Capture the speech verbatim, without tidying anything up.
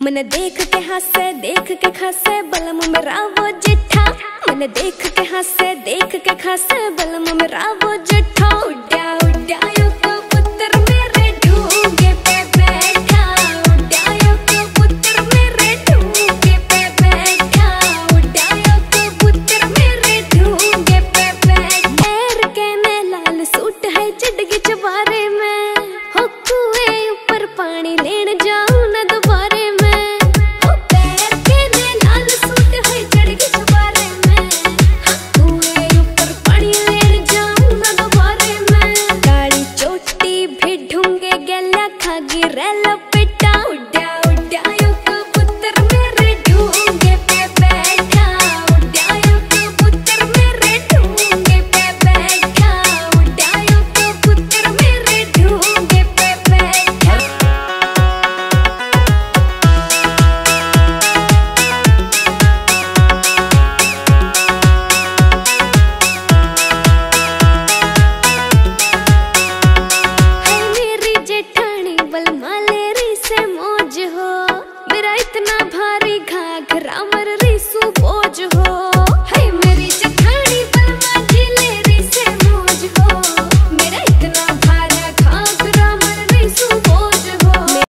मैंने देख के हंसे देख के खसे बलम मेरा वो जिठा। मैंने देख के हंसे देख के खसे बलम मेरा वो जिठा। उड्या उड्या यो कबूतर मेरे ढूंगे पे बैठा। उड्या यो कबूतर मेरे ढूंगे पे बैठा। उड्या यो कबूतर मेरे ढूंगे पे बैठा। पैर के में लाल सूट है चिड़गी चबारे में। हो कुएं ऊपर पानी लेन जाऊं न दोबारे में। मेरा इतना भारी घाघरा मर रिसू बोझ हो।